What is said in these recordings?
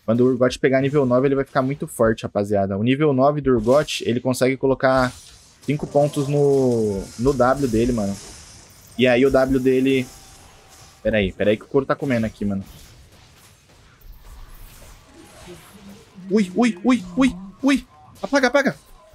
Quando o Urgot pegar nível 9, ele vai ficar muito forte, rapaziada. O nível 9 do Urgot, ele consegue colocar 5 pontos no W dele, mano. E aí o W dele... Pera aí que o couro tá comendo aqui, mano. Ui. Apaga.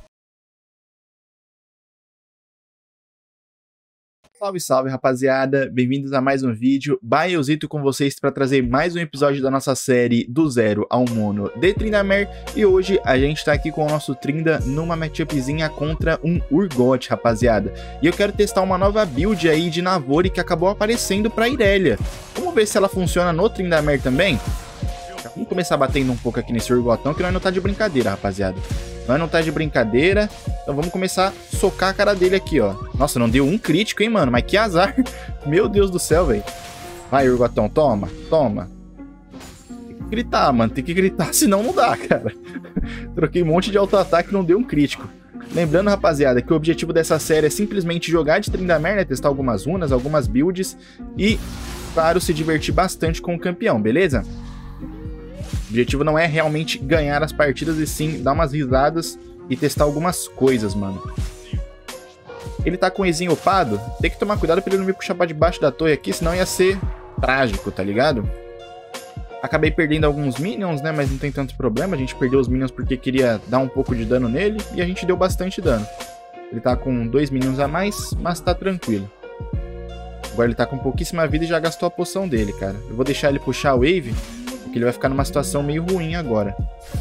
Salve, rapaziada. Bem-vindos a mais um vídeo. Baiozito com vocês para trazer mais um episódio da nossa série do zero ao mono de Tryndamere. E hoje a gente tá aqui com o nosso Trinda numa matchupzinha contra um Urgot, rapaziada. E eu quero testar uma nova build aí de Navori que acabou aparecendo pra Irelia. Vamos ver se ela funciona no Tryndamere também? Vamos começar batendo um pouco aqui nesse Urgotão, que nós não tá de brincadeira, rapaziada. Nós não tá de brincadeira, então vamos começar a socar a cara dele aqui, ó. Nossa, não deu um crítico, hein, mano? Mas que azar. Meu Deus do céu, velho. Vai, Urgotão, toma. Tem que gritar, mano, tem que gritar, senão não dá, cara. Troquei um monte de auto-ataque e não deu um crítico. Lembrando, rapaziada, que o objetivo dessa série é simplesmente jogar de Tryndamere, né? Testar algumas runas, algumas builds e, claro, se divertir bastante com o campeão, beleza? O objetivo não é realmente ganhar as partidas, e sim dar umas risadas e testar algumas coisas, mano. Ele tá com o Ezinho upado, tem que tomar cuidado pra ele não me puxar pra debaixo da torre aqui, senão ia ser trágico, tá ligado? Acabei perdendo alguns minions, né, mas não tem tanto problema. A gente perdeu os minions porque queria dar um pouco de dano nele, e a gente deu bastante dano. Ele tá com 2 minions a mais, mas tá tranquilo. Agora ele tá com pouquíssima vida e já gastou a poção dele, cara. Eu vou deixar ele puxar a wave, porque ele vai ficar numa situação meio ruim agora.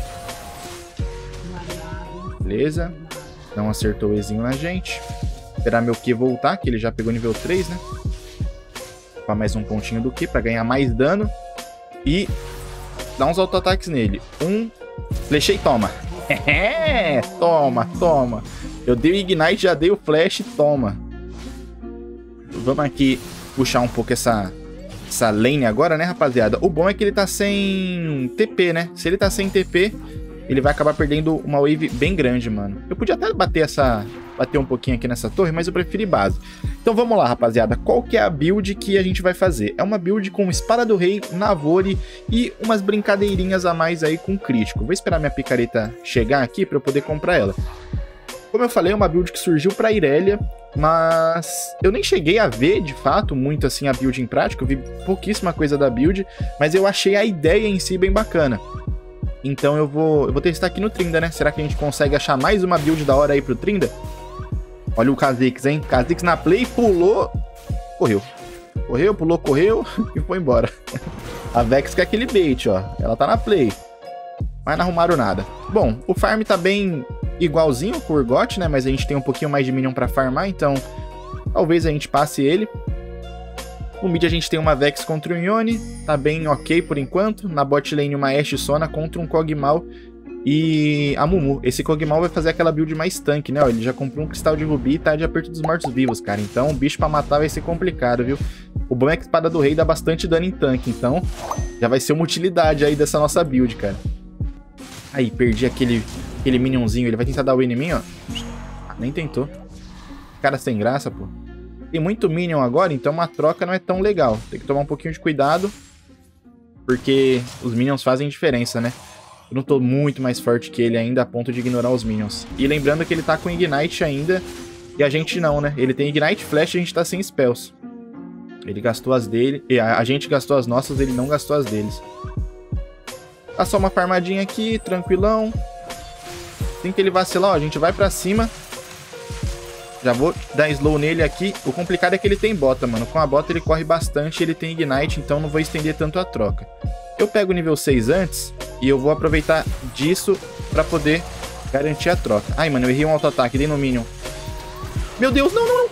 Beleza. Não acertou o Ezinho na gente. Esperar meu Q voltar, que ele já pegou nível 3, né? Para mais um pontinho do Q, para ganhar mais dano. E dar uns auto-ataques nele. Flechei, toma. Toma. Eu dei o Ignite, já dei o Flash, toma. Vamos aqui puxar um pouco essa lane agora, né, rapaziada? O bom é que ele tá sem TP, né? Se ele tá sem TP, ele vai acabar perdendo uma wave bem grande, mano. Eu podia até bater um pouquinho aqui nessa torre, mas eu preferi base. Então vamos lá, rapaziada. Qual que é a build que a gente vai fazer? É uma build com Espada do Rei, Navori e umas brincadeirinhas a mais aí com crítico. Vou esperar minha picareta chegar aqui pra eu poder comprar ela. Como eu falei, é uma build que surgiu pra Irelia, mas eu nem cheguei a ver, de fato, muito assim a build em prática. Eu vi pouquíssima coisa da build, mas eu achei a ideia em si bem bacana. Então eu vou testar aqui no Trinda, né? Será que a gente consegue achar mais uma build da hora aí pro Trinda? Olha o Kha'Zix, hein? Kha'Zix na play, pulou, correu, correu e foi embora. A Vex com aquele bait, ó. Ela tá na play, mas não arrumaram nada. Bom, o farm tá bem igualzinho com o Urgot, né? Mas a gente tem um pouquinho mais de minion pra farmar, então talvez a gente passe ele. No mid a gente tem uma Vex contra o Yone, tá bem ok por enquanto. Na bot lane uma Ashe Sona contra um Kog'Maw e a Mumu. Esse Kog'Maw vai fazer aquela build mais tanque, né? Ó, ele já comprou um cristal de rubi e tá de aperto dos mortos-vivos, cara. Então o bicho pra matar vai ser complicado, viu? O bom é que a Espada do Rei dá bastante dano em tanque, então já vai ser uma utilidade aí dessa nossa build, cara. Aí, perdi aquele minionzinho. Ele vai tentar dar win em mim, ó. Nem tentou. Cara sem graça, pô. Tem muito minion agora, então uma troca não é tão legal. Tem que tomar um pouquinho de cuidado, porque os minions fazem diferença, né? Eu não tô muito mais forte que ele ainda a ponto de ignorar os minions. E lembrando que ele tá com Ignite ainda, e a gente não, né? Ele tem Ignite Flash e a gente tá sem spells. Ele gastou as dele, e a gente gastou as nossas, ele não gastou as deles. Tá só uma farmadinha aqui, tranquilão. Assim que ele vacilar, ó, a gente vai pra cima. Já vou dar slow nele aqui. O complicado é que ele tem bota, mano. Com a bota ele corre bastante, ele tem Ignite, então não vou estender tanto a troca. Eu pego o nível 6 antes e eu vou aproveitar disso pra poder garantir a troca. Ai, mano, eu errei um auto-ataque, dei no minion. Meu Deus, não.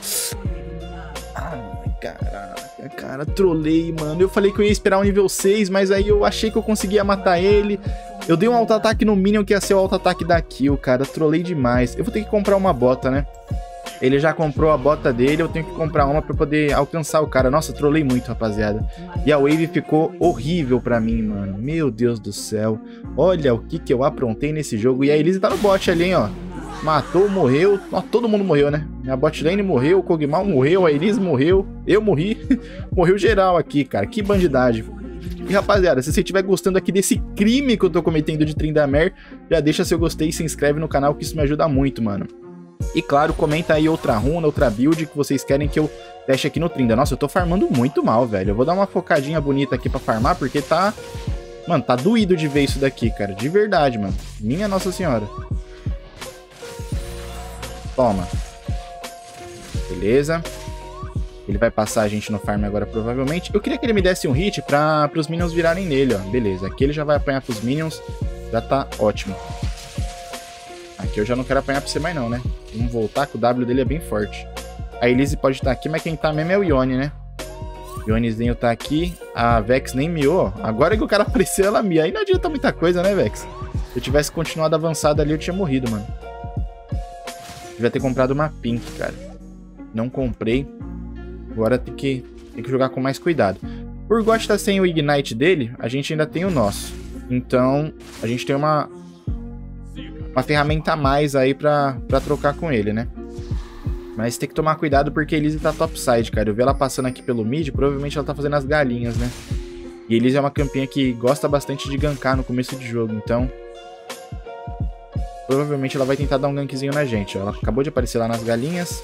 Ai, caraca, cara, trolei, mano. Eu falei que eu ia esperar o nível 6, mas aí eu achei que eu conseguia matar ele. Eu dei um auto-ataque no minion que ia ser o auto-ataque da kill, cara. Trolei demais. Eu vou ter que comprar uma bota, né? Ele já comprou a bota dele, eu tenho que comprar uma pra poder alcançar o cara. Nossa, trolei muito, rapaziada. E a wave ficou horrível pra mim, mano. Meu Deus do céu. Olha o que eu aprontei nesse jogo. E a Elise tá no bot ali, hein, ó. Matou, morreu. Ó, todo mundo morreu, né? A bot lane morreu, o Kog'Maw morreu, a Elise morreu. Eu morri. Morreu geral aqui, cara. Que bandidagem. E, rapaziada, se você estiver gostando aqui desse crime que eu tô cometendo de Tryndamere, já deixa seu gostei e se inscreve no canal, que isso me ajuda muito, mano. E, claro, comenta aí outra runa, outra build que vocês querem que eu teste aqui no Trynda. Nossa, eu tô farmando muito mal, velho. Eu vou dar uma focadinha bonita aqui pra farmar, porque tá... Mano, tá doído de ver isso daqui, cara. De verdade, mano. Minha Nossa Senhora. Toma. Beleza. Ele vai passar a gente no farm agora, provavelmente. Eu queria que ele me desse um hit pra os minions virarem nele, ó. Beleza. Aqui ele já vai apanhar pros minions. Já tá ótimo. Aqui eu já não quero apanhar pra você mais não, né? Vamos voltar, que o W dele é bem forte. A Elise pode estar aqui, mas quem tá mesmo é o Yone, né? O Yonezinho tá aqui. A Vex nem miou. Agora que o cara apareceu, ela mia. Aí não adianta muita coisa, né, Vex? Se eu tivesse continuado avançado ali, eu tinha morrido, mano. Devia ter comprado uma Pink, cara. Não comprei. Agora tem que jogar com mais cuidado. O Urgot tá sem o Ignite dele, a gente ainda tem o nosso. Então, a gente tem uma ferramenta a mais aí pra trocar com ele, né? Mas tem que tomar cuidado porque a Elise tá topside, cara. Eu vi ela passando aqui pelo mid, provavelmente ela tá fazendo as galinhas, né? E a Elise é uma campinha que gosta bastante de gankar no começo de jogo, então... Provavelmente ela vai tentar dar um gankzinho na gente, ó. Ela acabou de aparecer lá nas galinhas.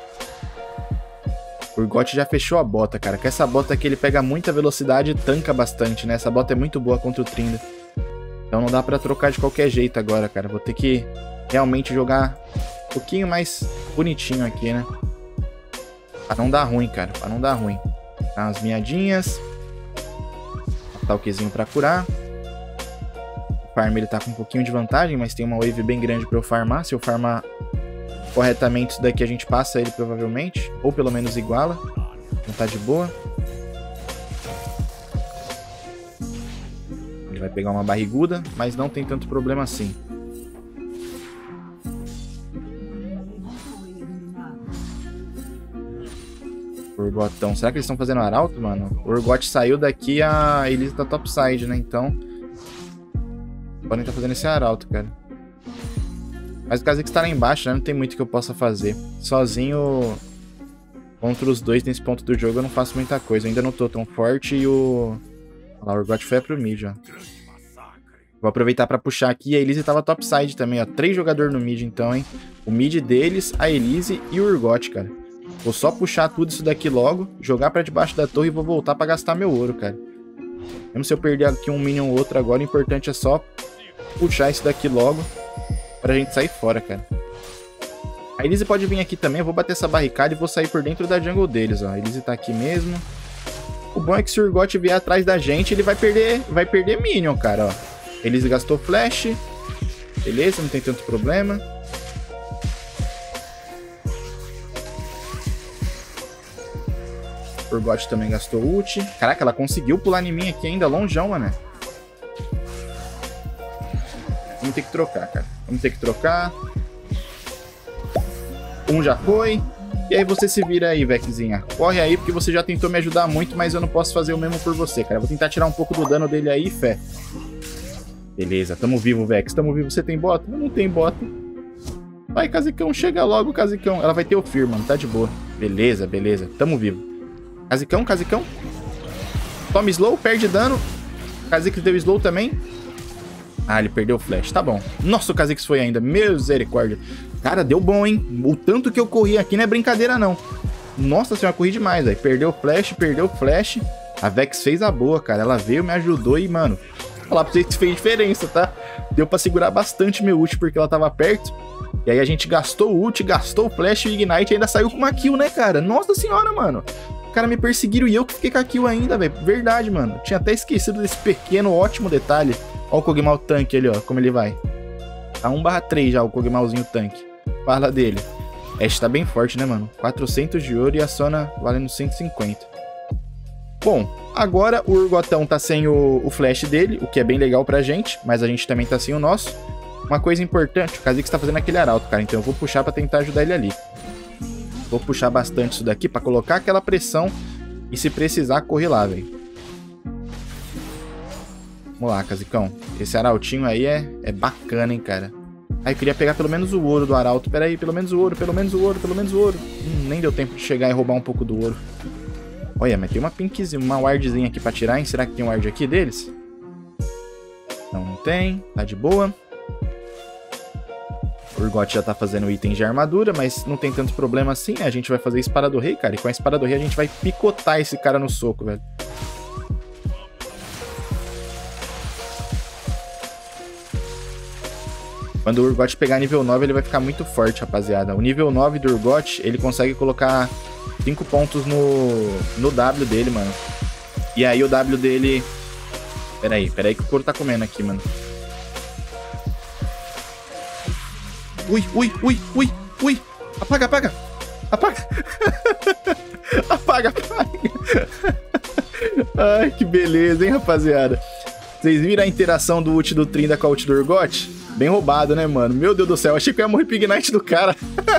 O Urgot já fechou a bota, cara. Com essa bota aqui ele pega muita velocidade e tanca bastante, né? Essa bota é muito boa contra o Trynda. Então não dá pra trocar de qualquer jeito agora, cara. Vou ter que realmente jogar um pouquinho mais bonitinho aqui, né? Pra não dar ruim, cara. Pra não dar ruim. Tá, as miadinhas. Matar o Qzinho pra curar. O farm ele tá com um pouquinho de vantagem, mas tem uma wave bem grande pra eu farmar. Se eu farmar corretamente isso daqui, a gente passa ele provavelmente. Ou pelo menos iguala. Então tá de boa. Ele vai pegar uma barriguda, mas não tem tanto problema assim. Urgotão. Será que eles estão fazendo arauto, mano? O Urgot saiu daqui, a Elise tá topside, né? Então... podem estar fazendo esse arauto, cara. Mas o Kha'Zix tá lá embaixo, né? Não tem muito que eu possa fazer. Sozinho... contra os dois nesse ponto do jogo eu não faço muita coisa. Eu ainda não tô tão forte e o... olha lá, o Urgot foi pro mid, ó. Vou aproveitar pra puxar aqui. A Elise tava topside também, ó. 3 jogadores no mid, então, hein? O mid deles, a Elise e o Urgot, cara. Vou só puxar tudo isso daqui logo, jogar pra debaixo da torre e vou voltar pra gastar meu ouro, cara. Mesmo se eu perder aqui um minion ou outro agora, o importante é só puxar isso daqui logo pra gente sair fora, cara. A Elise pode vir aqui também, eu vou bater essa barricada e vou sair por dentro da jungle deles, ó. A Elise tá aqui mesmo. O bom é que se o Urgot vier atrás da gente, ele vai perder minion, cara, ó. A Elise gastou flash. Beleza, não tem tanto problema. O Urgot também gastou ult. Caraca, ela conseguiu pular em mim aqui ainda, longeão, mano. Vamos ter que trocar, cara. Vamos ter que trocar. Um já foi. E aí você se vira aí, Vexzinha. Corre aí, porque você já tentou me ajudar muito, mas eu não posso fazer o mesmo por você, cara. Vou tentar tirar um pouco do dano dele aí, fé. Beleza, tamo vivo, Vex. Tamo vivo. Você tem bota? Eu não tenho bota. Vai, Kha'Zicão. Chega logo, Kha'Zicão. Ela vai ter o Fear, mano. Tá de boa. Beleza, beleza. Tamo vivo. Kha'Zicão, Kha'Zicão. Toma slow, perde dano. Kha'Zix deu slow também. Ah, ele perdeu o flash. Tá bom. Nossa, o Kha'Zix foi ainda. Misericórdia. Cara, deu bom, hein? O tanto que eu corri aqui não é brincadeira, não. Nossa senhora, corri demais, velho. Perdeu o flash, perdeu o flash. A Vex fez a boa, cara. Ela veio, me ajudou e, mano... vou falar pra vocês que fez diferença, tá? Deu pra segurar bastante meu ult porque ela tava perto. E aí a gente gastou o ult, gastou o flash e o ignite e ainda saiu com uma kill, né, cara? Nossa senhora, mano. Os caras me perseguiram e eu que fiquei com a kill ainda, velho. Verdade, mano. Tinha até esquecido desse pequeno, ótimo detalhe. Ó o Kog'Maw tanque ali, ó. Como ele vai. Tá 1/3 já o Kog'Mawzinho tanque. Fala dele. Ashe tá bem forte, né, mano? 400 de ouro e a Sona valendo 150. Bom, agora o Urgotão tá sem o flash dele, o que é bem legal pra gente, mas a gente também tá sem o nosso. Uma coisa importante, o Kha'Zix tá fazendo aquele arauto, cara, então eu vou puxar pra tentar ajudar ele ali. Vou puxar bastante isso daqui pra colocar aquela pressão e se precisar, correr lá, velho. Vamos lá, Kha'Zicão. Esse arautinho aí é bacana, hein, cara. Ah, eu queria pegar pelo menos o ouro do arauto. Pera aí, pelo menos o ouro, pelo menos o ouro, pelo menos o ouro. Nem deu tempo de chegar e roubar um pouco do ouro. Olha, mas tem uma pinkzinha, uma wardzinha aqui pra tirar, hein? Será que tem um ward aqui deles? Não tem, tá de boa. O Urgot já tá fazendo itens de armadura, mas não tem tanto problema assim, né? A gente vai fazer Espada do Rei, cara. E com a Espada do Rei a gente vai picotar esse cara no soco, velho. Quando o Urgot pegar nível 9, ele vai ficar muito forte, rapaziada. O nível 9 do Urgot, ele consegue colocar 5 pontos no W dele, mano. E aí o W dele... Pera aí que o couro tá comendo aqui, mano. Ui. Apaga. Apaga. Ai, que beleza, hein, rapaziada. Vocês viram a interação do ult do Trinda com a ult do Urgot? Bem roubado, né, mano? Meu Deus do céu, achei que eu ia morrer pro Ignite do cara.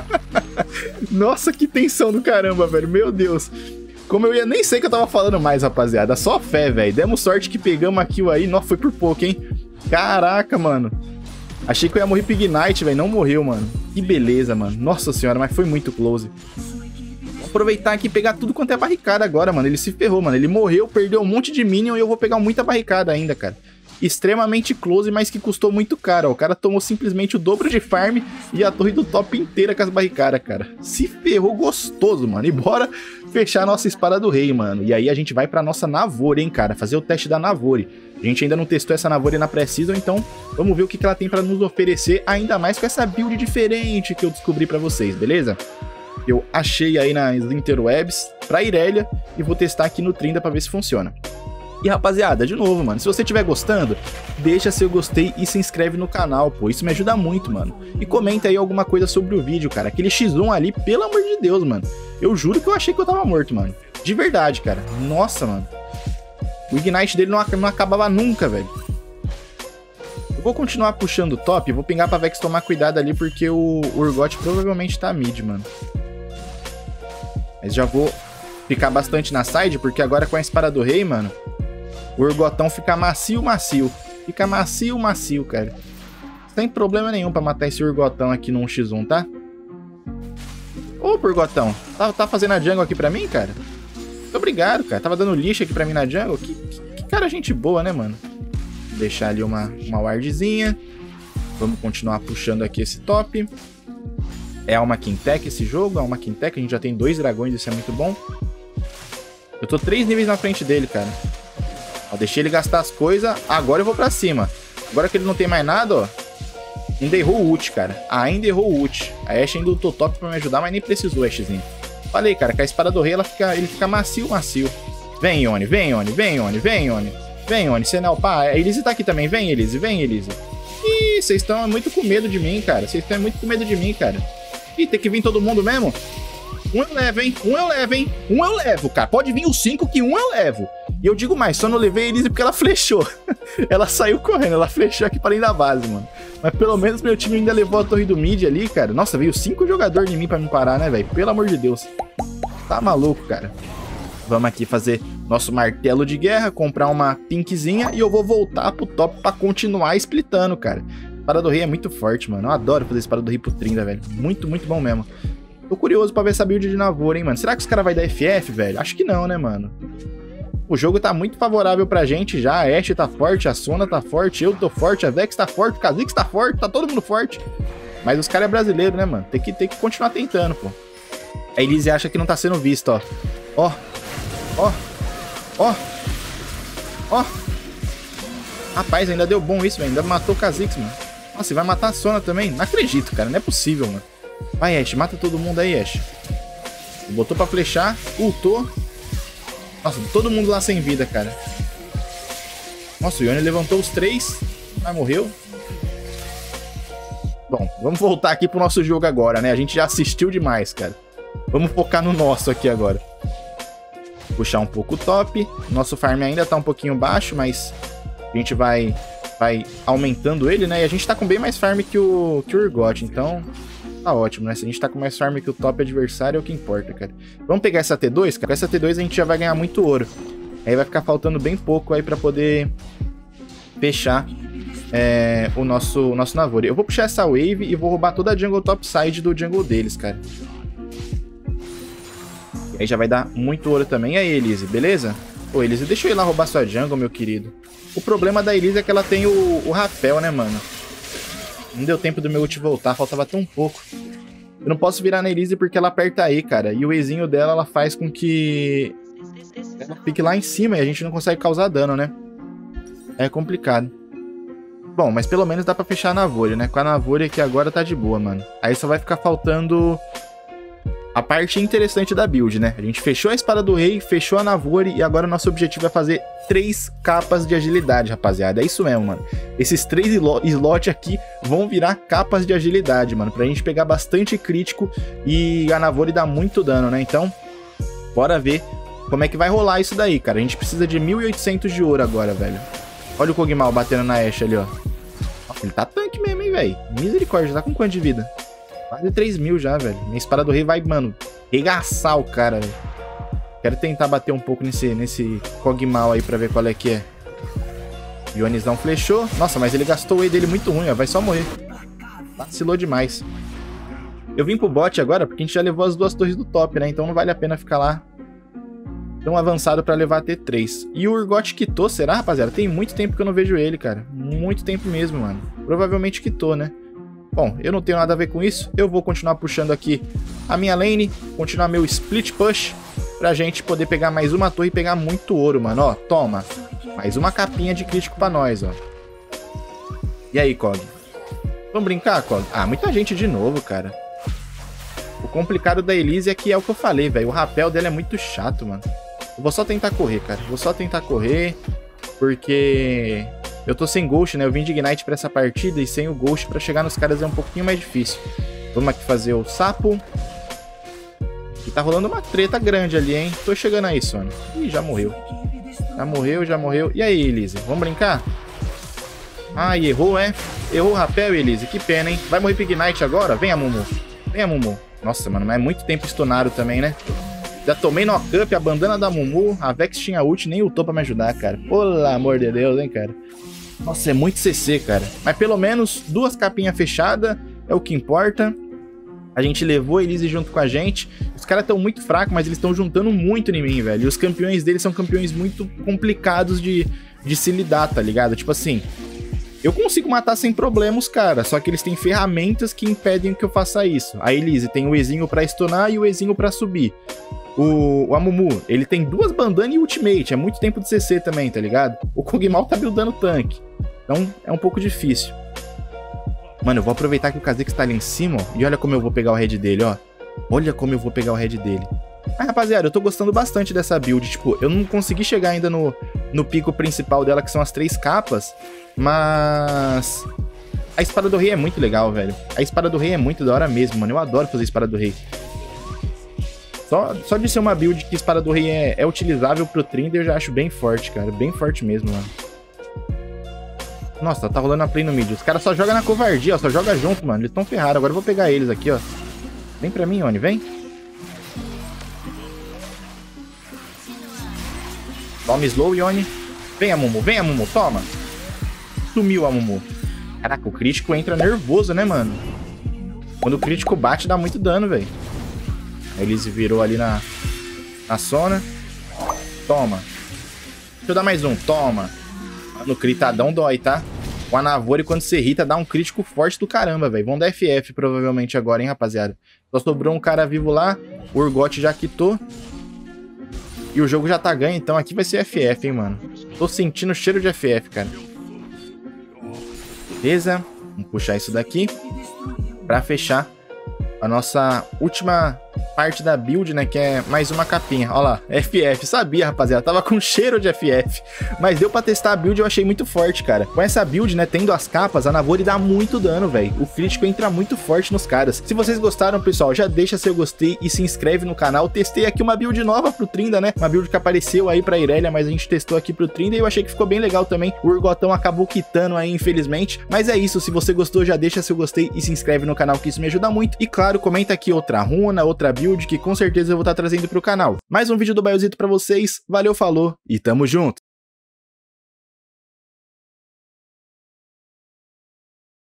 Nossa, que tensão do caramba, velho. Meu Deus. Como eu ia... Nem sei o que eu tava falando mais, rapaziada. Só fé, velho. Demos sorte que pegamos a kill aí. Nossa, foi por pouco, hein? Caraca, mano. Achei que eu ia morrer pro Ignite, velho. Não morreu, mano. Que beleza, mano. Nossa senhora, mas foi muito close. Vou aproveitar aqui e pegar tudo quanto é barricada agora, mano. Ele se ferrou, mano. Ele morreu, perdeu um monte de minion e eu vou pegar muita barricada ainda, cara. Extremamente close, mas que custou muito caro, ó. O cara tomou simplesmente o dobro de farm e a torre do top inteira com as barricadas, cara. Se ferrou gostoso, mano. E bora fechar a nossa Espada do Rei, mano. E aí a gente vai pra nossa Navori, hein, cara. Fazer o teste da Navori. A gente ainda não testou essa Navori na pré-season, então vamos ver o que ela tem pra nos oferecer, ainda mais com essa build diferente que eu descobri pra vocês, beleza? Eu achei aí nas interwebs pra Irelia e vou testar aqui no Trinda pra ver se funciona. E rapaziada, de novo, mano, se você estiver gostando, deixa seu gostei e se inscreve no canal, pô, isso me ajuda muito, mano. E comenta aí alguma coisa sobre o vídeo, cara, aquele X1 ali, pelo amor de Deus, mano. Eu juro que eu achei que eu tava morto, mano. De verdade, cara. Nossa, mano. O Ignite dele não acabava nunca, velho. Eu vou continuar puxando o top, vou pingar pra Vex tomar cuidado ali, porque o Urgot provavelmente tá mid, mano. Mas já vou ficar bastante na side, porque agora com a Espada do Rei, mano, o Urgotão fica macio. Fica macio, cara. Sem problema nenhum pra matar esse Urgotão aqui no 1x1, tá? Ô, Urgotão, tá fazendo a jungle aqui pra mim, cara? Muito obrigado, cara. Tava dando lixo aqui pra mim na jungle. Que cara gente boa, né, mano? Vou deixar ali uma wardzinha. Vamos continuar puxando aqui esse top. É Alma Quintec esse jogo, Alma Quintec. A gente já tem 2 dragões, isso é muito bom. Eu tô 3 níveis na frente dele, cara. Ó, deixei ele gastar as coisas, agora eu vou pra cima. Agora que ele não tem mais nada, ó. Ainda errou o ult, cara. Ainda errou o ult. A Ashe ainda lutou top pra me ajudar, mas nem precisou, Ashzinho. Falei, cara, que a Espada do Rei, ele fica macio. Vem, Yone, vem, Senel, pá. A Elise tá aqui também, vem, Elise. Ih, vocês estão muito com medo de mim, cara. Ih, tem que vir todo mundo mesmo? Um eu levo, hein? Um eu levo, cara. Pode vir os 5 que um eu levo. E eu digo mais, só não levei a Elise porque ela flechou. Ela saiu correndo, ela flechou aqui para dentro da base, mano. Mas pelo menos meu time ainda levou a torre do mid ali, cara. Nossa, veio 5 jogadores em mim pra me parar, né, velho? Pelo amor de Deus. Tá maluco, cara. Vamos aqui fazer nosso martelo de guerra, comprar uma pinkzinha e eu vou voltar pro top pra continuar splitando, cara. Espada do Rei é muito forte, mano. Eu adoro fazer Espada do Rei pro Trinda, velho. Muito, muito bom mesmo. Tô curioso pra ver essa build de Navori, hein, mano. Será que os caras vão dar FF, velho? Acho que não, né, mano? O jogo tá muito favorável pra gente já. A Ashe tá forte, a Sona tá forte, eu tô forte, a Vex tá forte, o Kha'Zix tá forte, tá todo mundo forte. Mas os caras é brasileiro, né, mano? Tem que continuar tentando, pô. A Elise acha que não tá sendo vista, ó. Ó. Rapaz, ainda deu bom isso, velho. Ainda matou o Kha'Zix, mano. Nossa, e vai matar a Sona também? Não acredito, cara. Não é possível, mano. Vai, Ashe. Mata todo mundo aí, Ashe. Botou pra flechar. Ultou. Nossa, todo mundo lá sem vida, cara. Nossa, o Yone levantou os 3. Mas morreu. Bom, vamos voltar aqui pro nosso jogo agora, né? A gente já assistiu demais, cara. Vamos focar no nosso aqui agora. Puxar um pouco o top. Nosso farm ainda tá um pouquinho baixo, mas a gente vai aumentando ele, né? E a gente tá com bem mais farm que o Urgot, então tá ótimo, né? Se a gente tá com mais farm que o top adversário, é o que importa, cara. Vamos pegar essa T2, cara? Com essa T2 a gente já vai ganhar muito ouro. Aí vai ficar faltando bem pouco aí pra poder fechar o nosso Navori. Eu vou puxar essa wave e vou roubar toda a jungle topside do jungle deles, cara. Aí já vai dar muito ouro também. E aí, Elise, beleza? Ô, Elise, deixa eu ir lá roubar sua jungle, meu querido. O problema da Elise é que ela tem o rapel, né, mano? Não deu tempo do meu ult voltar, faltava tão pouco. Eu não posso virar na Elise porque ela aperta E, cara. E o Ezinho dela, ela faz com que ela fique lá em cima e a gente não consegue causar dano, né? É complicado. Bom, mas pelo menos dá pra fechar a Navori, né? Com a Navori aqui agora tá de boa, mano. Aí só vai ficar faltando a parte interessante da build, né? A gente fechou a Espada do Rei, fechou a Navori e agora o nosso objetivo é fazer 3 capas de agilidade, rapaziada. É isso mesmo, mano. Esses 3 slots aqui vão virar capas de agilidade, mano. Pra gente pegar bastante crítico e a Navori dá muito dano, né? Então, bora ver como é que vai rolar isso daí, cara. A gente precisa de 1.800 de ouro agora, velho. Olha o Kog'Maw batendo na Ashe ali, ó. Nossa, ele tá tanque mesmo, hein, velho. Misericórdia, tá com quanto de vida? Quase 3.000 já, velho. Minha Espada do Rei vai, mano, regaçar o cara, velho. Quero tentar bater um pouco nesse Kog'Maw aí pra ver qual é que é. Ionizão flechou. Nossa, mas ele gastou o E dele muito ruim, ó. Vai só morrer. Vacilou demais. Eu vim pro bot agora porque a gente já levou as 2 torres do top, né? Então não vale a pena ficar lá tão avançado pra levar a T3. E o Urgot quitou, será, rapaziada? Tem muito tempo que eu não vejo ele, cara. Muito tempo mesmo, mano. Provavelmente quitou, né? Bom, eu não tenho nada a ver com isso. Eu vou continuar puxando aqui a minha lane, continuar meu split push, pra gente poder pegar mais uma torre e pegar muito ouro, mano. Ó, toma. Mais uma capinha de crítico pra nós, ó. E aí, Kog? Vamos brincar, Kog? Ah, muita gente de novo, cara. O complicado da Elise é que é o que eu falei, velho. O rapel dela é muito chato, mano. Eu vou só tentar correr, cara. Vou só tentar correr, porque eu tô sem Ghost, né? Eu vim de Ignite pra essa partida e sem o Ghost pra chegar nos caras é um pouquinho mais difícil. Vamos aqui fazer o sapo. E tá rolando uma treta grande ali, hein? Tô chegando aí, Sony. Ih, já morreu. Já morreu, já morreu. E aí, Elise? Vamos brincar? Ai, errou, é? Errou o rapel, Elise. Que pena, hein? Vai morrer pro Ignite agora? Vem, Mumu. Vem, Mumu. Nossa, mano, mas é muito tempo stunado também, né? Já tomei knock-up, a bandana da Mumu, a Vex tinha ult, nem ultou pra me ajudar, cara. Pelo amor de Deus, hein, cara. Nossa, é muito CC, cara. Mas pelo menos 2 capinhas fechadas é o que importa. A gente levou a Elise junto com a gente. Os caras estão muito fracos, mas eles estão juntando muito em mim, velho. E os campeões deles são campeões muito complicados de se lidar, tá ligado? Tipo assim, eu consigo matar sem problemas, cara. Só que eles têm ferramentas que impedem que eu faça isso. A Elise tem o Ezinho pra stunar e o Ezinho pra subir. O Amumu, ele tem 2 bandanas e ultimate. É muito tempo de CC também, tá ligado? O Kog'Maw tá buildando tanque. Então é um pouco difícil. Mano, eu vou aproveitar que o Kha'Zix tá ali em cima, ó. E olha como eu vou pegar o head dele, ó. Olha como eu vou pegar o head dele. Mas, rapaziada, eu tô gostando bastante dessa build. Tipo, eu não consegui chegar ainda no pico principal dela, que são as 3 capas. Mas a Espada do Rei é muito legal, velho. A Espada do Rei é muito da hora mesmo, mano. Eu adoro fazer Espada do Rei. Só de ser uma build que Espada do Rei é utilizável pro Trinder, eu já acho bem forte, cara. Bem forte mesmo, mano. Nossa, tá rolando a play no mid. Os caras só jogam na covardia, ó. Só joga junto, mano. Eles tão ferrados. Agora eu vou pegar eles aqui, ó. Vem pra mim, Oni, vem. Toma slow, Yone. Vem, Mumu, toma. Sumiu a Mumu. Caraca, o crítico entra nervoso, né, mano? Quando o crítico bate, dá muito dano, velho. Aí ele se virou ali na zona. Toma. Deixa eu dar mais um, toma. No critadão dói, tá? O Anavori, quando se irrita, dá um crítico forte do caramba, velho. Vamos dar FF provavelmente agora, hein, rapaziada. Só sobrou um cara vivo lá. O Urgot já quitou. E o jogo já tá ganho, então aqui vai ser FF, hein, mano. Tô sentindo o cheiro de FF, cara. Beleza. Vamos puxar isso daqui pra fechar a nossa última parte da build, né, que é mais uma capinha. Ó lá, FF, sabia, rapaziada, tava com cheiro de FF, mas deu pra testar a build, eu achei muito forte, cara. Com essa build, né, tendo as capas, a Navori dá muito dano, velho. O crítico entra muito forte nos caras. Se vocês gostaram, pessoal, já deixa seu gostei e se inscreve no canal. Testei aqui uma build nova pro Trinda, né, uma build que apareceu aí pra Irelia, mas a gente testou aqui pro Trinda e eu achei que ficou bem legal também. O Urgotão acabou quitando aí, infelizmente, mas é isso. Se você gostou, já deixa seu gostei e se inscreve no canal, que isso me ajuda muito. E claro, comenta aqui outra runa, outra build, que com certeza eu vou estar trazendo pro canal. Mais um vídeo do Baiozito pra vocês. Valeu, falou e tamo junto!